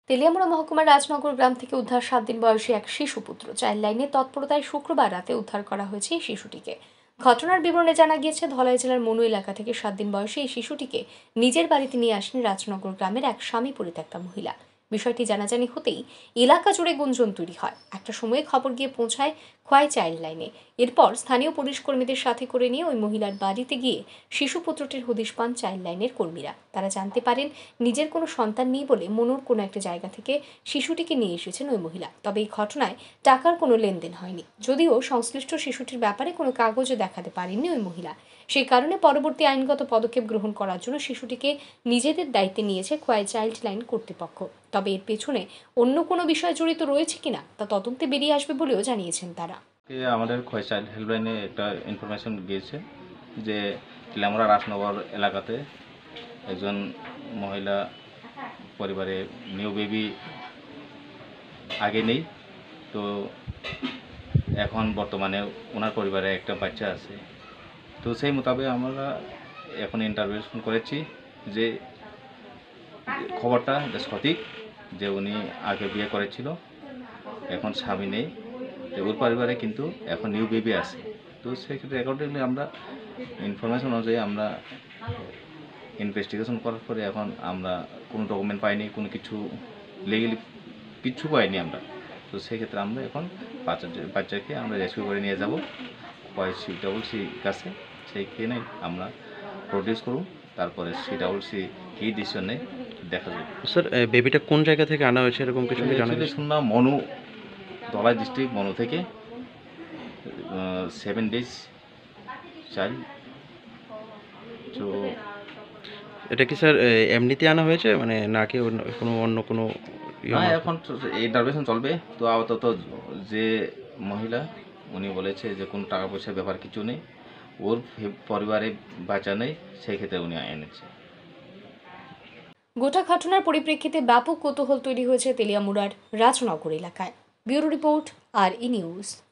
তেলিয়ামুড়া মহকুমার রাজনগর গ্রাম থেকে উদ্ধার 7 দিন বয়সী এক শিশুপুত্র। চাইল্ড লাইনের তৎপরতায় শুক্রবার রাতে উদ্ধার করা হয়েছে এই শিশুটিকে। ঘটনার বিবরণে জানা গিয়েছে, ধলাই জেলার মনু এলাকা থেকে 7 দিন বয়সী এই শিশুটিকে নিজের বাড়িতে নিয়ে আসেন রাজনগর গ্রামের এক স্বামী পরিত্যক্তা মহিলা। বিষয়টি জানাজানি হতেই এলাকা জুড়ে গুঞ্জন তৈরি হয়। একটা সময়ে খবর গিয়ে পৌঁছায় খোয়াই চাইল্ড লাইনে। এরপর স্থানীয় পুলিশ কর্মীদের সাথে করে নিয়ে ওই মহিলার বাড়িতে গিয়ে শিশুপুত্রটির হদিশ পান চাইল্ড লাইনের কর্মীরা। তারা জানতে পারেন নিজের কোনো সন্তান নেই বলে মনুর কোনো একটা জায়গা থেকে শিশুটিকে নিয়ে এসেছেন ওই মহিলা। তবে এই ঘটনায় টাকার কোনো লেনদেন হয়নি, যদিও সংশ্লিষ্ট শিশুটির ব্যাপারে কোনো কাগজও দেখাতে পারেননি ওই মহিলা। সেই কারণে পরবর্তী আইনগত পদক্ষেপ গ্রহণ করার জন্য শিশুটিকে নিজেদের দায়িত্বে নিয়েছে খোয়াই চাইল্ড লাইন কর্তৃপক্ষ। তবে এর পেছনে অন্য কোনো বিষয় জড়িত রয়েছে কিনা তা তদন্তে বেরিয়ে আসবে বলেও জানিয়েছেন তারা। আমাদের খোয়াই চাইল্ড হেল্পলাইনে একটা ইনফরমেশন গিয়েছে যে তেলিয়ামুড়া রাজনগর এলাকাতে একজন মহিলা পরিবারে নিউ বেবি আগে নেই, তো এখন বর্তমানে ওনার পরিবারে একটা বাচ্চা আছে। তো সেই মোতাবেক আমরা এখন ইন্টারভিউশন করেছি যে খবরটা সঠিক, যে উনি আগে বিয়ে করেছিল, এখন স্বামী নেই, ওর পরিবারে কিন্তু এখন নিউ বেবি আছে। তো সেক্ষেত্রে অ্যাকর্ডিংলি আমরা ইনফরমেশন অনুযায়ী আমরা ইনভেস্টিগেশন করার পরে এখন আমরা কোনো ডকুমেন্ট পাইনি, কোনো কিছু লিগেলি কিচ্ছু পাইনি আমরা। তো সেক্ষেত্রে আমরা এখন বাচ্চাকে আমরা রেস্কিউ করে নিয়ে যাব CCC কাছে, সেইখানে আমরা প্রডিউস করব, তারপরে CCC কী ডিসিশন নেই দেখা যাবে। স্যার, বেবিটা কোন জায়গা থেকে আনা হয়েছে এরকম কিছু জানা গেছে? শুনলাম মনু, ধলাই ডিস্ট্রিক্ট মনু থেকে 7 days চাইল্ড। তো এটা কি স্যার এমনিতে আনা হয়েছে, মানে নাকি কোনো অন্য কোনো না, এখন ইন্টারভিউশন চলবে। তো আপাতত যে মহিলা উনি বলেছে যে কোনো টাকা পয়সার ব্যাপার কিছু নেই, ওর পরিবারে বাচ্চা নেই, সেই ক্ষেত্রে উনি এনেছে। গোটা ঘটনার পরিপ্রেক্ষিতে ব্যাপক কৌতূহল তৈরি হয়েছে তেলিয়ামুড়ার রাজনগর এলাকায়। Bureau report, RE news.